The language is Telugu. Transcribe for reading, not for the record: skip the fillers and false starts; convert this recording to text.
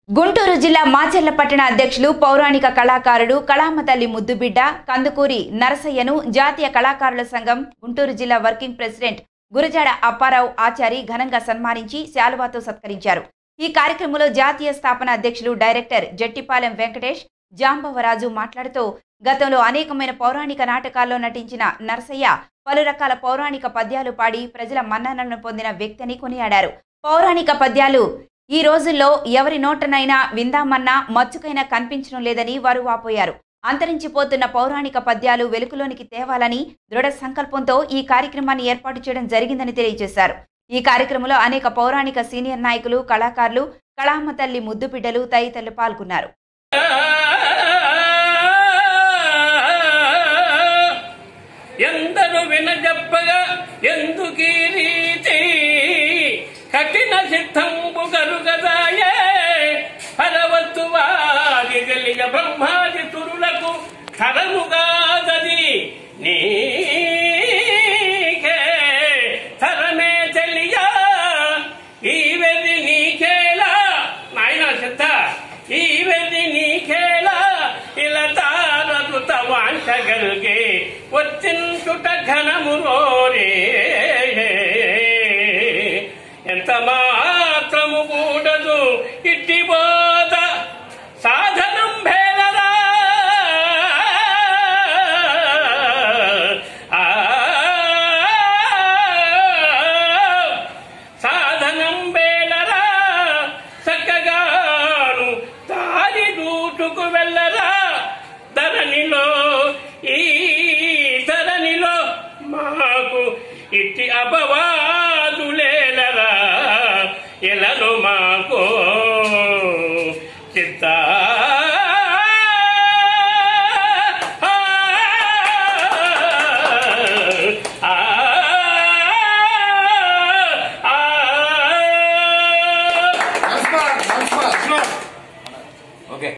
గుంటూరు జిల్లా మాచర్ల పట్టణ అధ్యక్షులు పౌరాణిక కళాకారుడు కళామతల్లి ముద్దుబిడ్డ కందుకూరి నరసయ్యను జాతీయ కళాకారుల సంఘం గుంటూరు జిల్లా వర్కింగ్ ప్రెసిడెంట్ గురజాడ అప్పారావు ఆచారి ఘనంగా సన్మానించి శాలువాతో సత్కరించారు। ఈ కార్యక్రమంలో జాతీయ స్థాపన అధ్యక్షులు డైరెక్టర్ జట్టిపాలెం వెంకటేష్ జాంబవరాజు మాట్లాడుతూ గతంలో అనేకమైన పౌరాణిక నాటకాల్లో నటించిన నరసయ్య పలు రకాల పౌరాణిక పద్యాలు పాడి ప్రజల మన్ననలను పొందిన వ్యక్తిని కొనియాడారు। పౌరాణిక పద్యాలు ఈ రోజుల్లో ఎవరి నోటనైనా విందామన్నా మచ్చుకైనా కనిపించడం లేదని వారు వాపోయారు। అంతరించిపోతున్న పౌరాణిక పద్యాలు వెలుగులోనికి తేవాలని దృఢ సంకల్పంతో ఈ కార్యక్రమాన్ని ఏర్పాటు చేయడం జరిగిందని తెలియజేశారు। ఈ కార్యక్రమంలో అనేక పౌరాణిక సీనియర్ నాయకులు, కళాకారులు, కళామతల్లి ముద్దుబిడ్డలు తదితరులు పాల్గొన్నారు। కఠిన సిద్ధంబు గరుగదాయే ఫలవత్తువాది గలిగ బ్రహ్మాది తురులకు తరముగాదది నీకే తరమే తెలియా ఈవెది నీకేలా నాయన సిద్ధ ఈవెది నీకేలా ఇలా తారదుత వాంచగలిగే వచ్చించుట ఘనము రోరే ఎంత మాత్రము కూడదు ఇట్టి బోధ సాధనం భేదరా సాధనం బేలరా చక్కగాను దారి దూటుకు వెళ్ళరా ధరణిలో ఈ ధరణిలో మాకు ఇట్టి అపవాదులేలరా ఎలను మాకు చిత్త Let's go.